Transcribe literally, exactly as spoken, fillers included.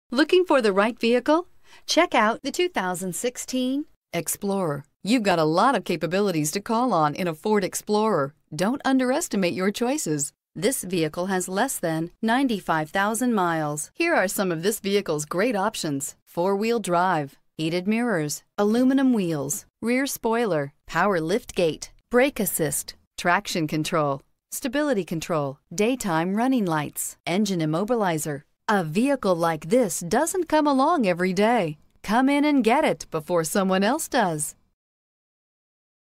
Looking for the right vehicle? Check out the two thousand sixteen Explorer. You've got a lot of capabilities to call on in a Ford Explorer. Don't underestimate your choices. This vehicle has less than ninety-five thousand miles. Here are some of this vehicle's great options: four-wheel drive, heated mirrors, aluminum wheels, rear spoiler, power liftgate, brake assist, traction control, stability control, daytime running lights, engine immobilizer. A vehicle like this doesn't come along every day. Come in and get it before someone else does.